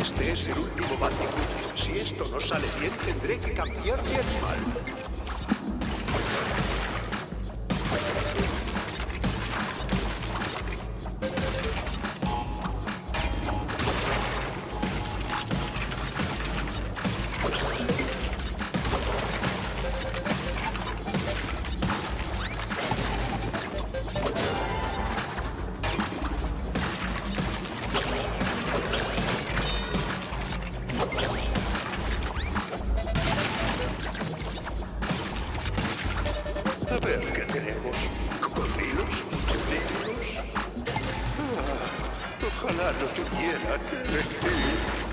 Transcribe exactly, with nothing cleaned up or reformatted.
Este es el último Bandicoot. Si esto no sale bien, tendré que cambiar de animal. A ver qué tenemos. ¿Cocodrilos? ¿Cocodrilos? Ah, ojalá no tuviera que elegir.